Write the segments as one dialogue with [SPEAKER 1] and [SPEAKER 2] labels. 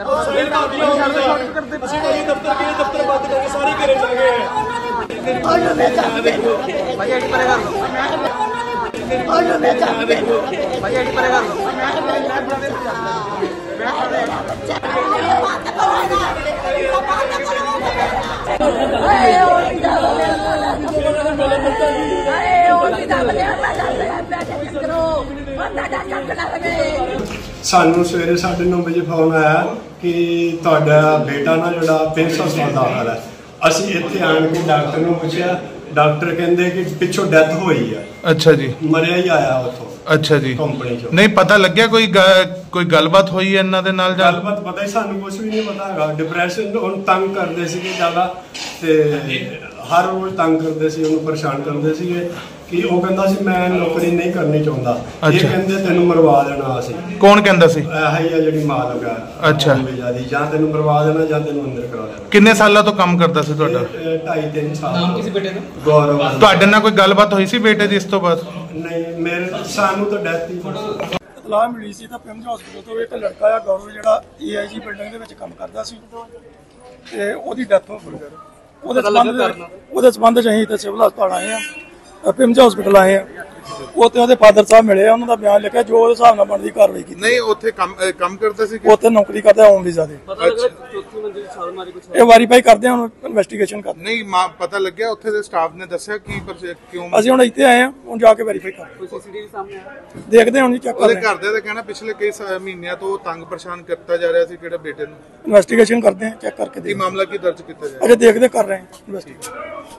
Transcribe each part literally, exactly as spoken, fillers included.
[SPEAKER 1] सानू सवेरे साढ़े नौ बजे फोन आया कि तुहाडा बेटा ना जिहड़ा पिंस हस्पताल दाखल है। असीं इत्थे आण के डॉक्टर नूं पुछया, डॉक्टर कहंदे कि पिछों डेथ होई है। अच्छा जी, मरिया ही आया उथों। अच्छा जी, कंपनी चों नहीं पता लग्या कोई ग, कोई गलबात होई है इन्हां दे नाल? गलबात पता ही सानू कुछ भी नहीं पता हैगा। डिप्रैशन हुण तंग करदे सीगे ज़्यादा ते हर रोज़ तंग करदे सी, उहनूं परेशान करदे सीगे कि ਉਹ ਕਹਿੰਦਾ ਸੀ ਮੈਂ ਨੌਕਰੀ ਨਹੀਂ ਕਰਨੀ ਚਾਹੁੰਦਾ। ਇਹ ਕਹਿੰਦੇ ਤੈਨੂੰ ਮਰਵਾ ਦੇਣਾ ਅਸੀਂ। ਕੌਣ ਕਹਿੰਦਾ ਸੀ? ਇਹ ਹੀ ਆ ਜਿਹੜੀ ਮਾਲਕ ਆ। ਅੱਛਾ, ਜਾਂ ਤੈਨੂੰ ਮਰਵਾ ਦੇਣਾ ਜਾਂ ਤੈਨੂੰ ਅੰਦਰ ਕਰਾ ਦੇਣਾ। ਕਿੰਨੇ ਸਾਲਾਂ ਤੋਂ ਕੰਮ ਕਰਦਾ ਸੀ ਤੁਹਾਡਾ? ਢਾਈ ਤਿੰਨ ਸਾਲ। ਨਾਮ ਕਿਸੇ ਬੇਟੇ ਦਾ? ਗੌਰਵ। ਤੁਹਾਡੇ ਨਾਲ ਕੋਈ ਗੱਲਬਾਤ ਹੋਈ ਸੀ ਬੇਟੇ ਦੀ ਇਸ ਤੋਂ ਬਾਅਦ? ਨਹੀਂ, ਮੇਰੇ ਸਾਨੂੰ ਤਾਂ ਡੈਥ ਹੀ ਇਤਲਾਹ ਮਿਲੀ ਸੀ ਤਾਂ ਪਿੰਡ ਹਸਪਤਾਲ ਤੋਂ ਇੱਕ ਲੜਕਾ ਆ ਗੌਰਵ ਜਿਹੜਾ ਏ ਆਈ ਜੀ ਬਿਲਡਿੰਗ ਦੇ ਵਿੱਚ ਕੰਮ ਕਰਦਾ ਸੀ ਤੇ ਉਹਦੀ ਡੈਥ ਹੋ ਗਈ। ਉਹਦੇ ਸੰਬੰਧ ਉਹਦੇ ਸੰਬੰਧ ਚ ਅਸੀਂ ਤੇ ਸਿਵਲ ਹਸਪਤਾਲ ਆਏ ਆ, पिम्स हॉस्पिटल आए हैं। ਉੱਥੇ ਉਹਦੇ ਫਾਦਰ ਸਾਹਿਬ ਮਿਲੇ, ਉਹਨਾਂ ਦਾ ਬਿਆਨ ਲਿਖਿਆ, ਜੋ ਉਹਦੇ ਹਿਸਾਬ ਨਾਲ ਬਣਦੀ ਕਾਰਵਾਈ ਕੀਤੀ। ਨਹੀਂ ਉੱਥੇ ਕੰਮ ਕੰਮ ਕਰਦਾ ਸੀ? ਉੱਥੇ ਨੌਕਰੀ ਕਰਦਾ ਹੋਮ ਵੀਜ਼ਾ ਤੇ। ਪਤਾ ਲੱਗਾ ਚੌਥੀ ਮੰਜ਼ਿਲ ਛਾਲ ਮਾਰੀ ਕੁਝ? ਇਹ ਵੈਰੀਫਾਈ ਕਰਦੇ ਹਾਂ, ਹੁਣ ਇਨਵੈਸਟੀਗੇਸ਼ਨ ਕਰਦੇ। ਨਹੀਂ ਪਤਾ ਲੱਗਿਆ ਉੱਥੇ ਦੇ ਸਟਾਫ ਨੇ ਦੱਸਿਆ ਕਿ ਕਿਉਂ? ਅਸੀਂ ਹੁਣ ਇੱਥੇ ਆਏ ਹਾਂ, ਹੁਣ ਜਾ ਕੇ ਵੈਰੀਫਾਈ ਕਰਦੇ। ਕੋਈ ਸੀਸੀਟੀਵੀ ਸਾਹਮਣੇ ਆਇਆ? ਦੇਖਦੇ ਹਾਂ, ਹੁਣ ਚੈੱਕ ਕਰਦੇ। ਉਹਦੇ ਘਰਦਿਆਂ ਦਾ ਕਹਿਣਾ ਪਿਛਲੇ ਕਈ ਮਹੀਨਿਆਂ ਤੋਂ ਤੰਗ ਪਰੇਸ਼ਾਨ ਕੀਤਾ ਜਾ ਰਿਹਾ ਸੀ ਕਿਹੜੇ ਬੇਟੇ ਨੂੰ। ਇਨਵੈਸਟੀਗੇਸ਼ਨ ਕਰਦੇ ਹਾਂ, ਚੈੱਕ ਕਰਕੇ। ਕੀ ਮਾਮਲਾ ਕੀ ਦਰਜ ਕੀਤਾ ਜਾਏ? ਅਜੇ ਦੇਖਦੇ ਕਰ ਰਹੇ ਹਾਂ ਇਨਵੈਸਟੀਗੇਸ਼ਨ।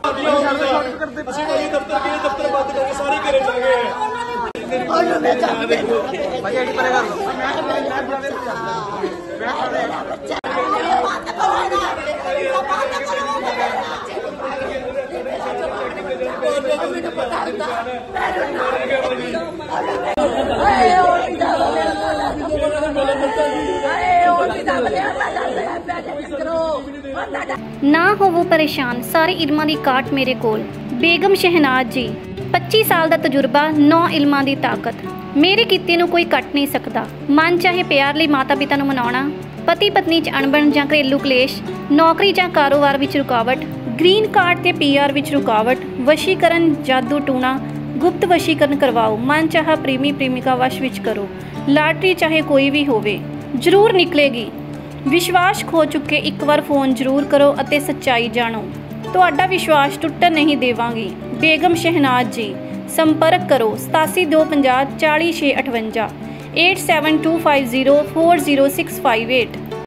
[SPEAKER 2] ना होवो परेशान, सारे इल्मां दी काट मेरे कोल। बेगम शहनाज जी, पच्ची साल का तजुर्बा, नौ इल्मां दी ताकत। मेरे किते नूं कोई कट नहीं सकता। मन चाहे प्यार लई माता पिता नूं मनाउणा, पति पत्नी च अणबण जां घरेलू कलेश, नौकरी जां कारोबार विच रुकावट, ग्रीन कार्ड ते पी आर विच रुकावट, वशीकरण, जादू टूणा, गुप्त वशीकरण करवाओ, मन चाहा प्रेमी प्रेमिका वश विच करो, लाटरी चाहे कोई भी होवे जरूर निकलेगी। विश्वास खो चुके एक बार फोन जरूर करो अते सच्चाई जानो, तुहाडा विश्वास टुटन नहीं देवांगी। बेगम शहनाज जी, संपर्क करो सतासी दो पंजाह चाली छे अठवंजा eight seven two five zero four zero six five eight.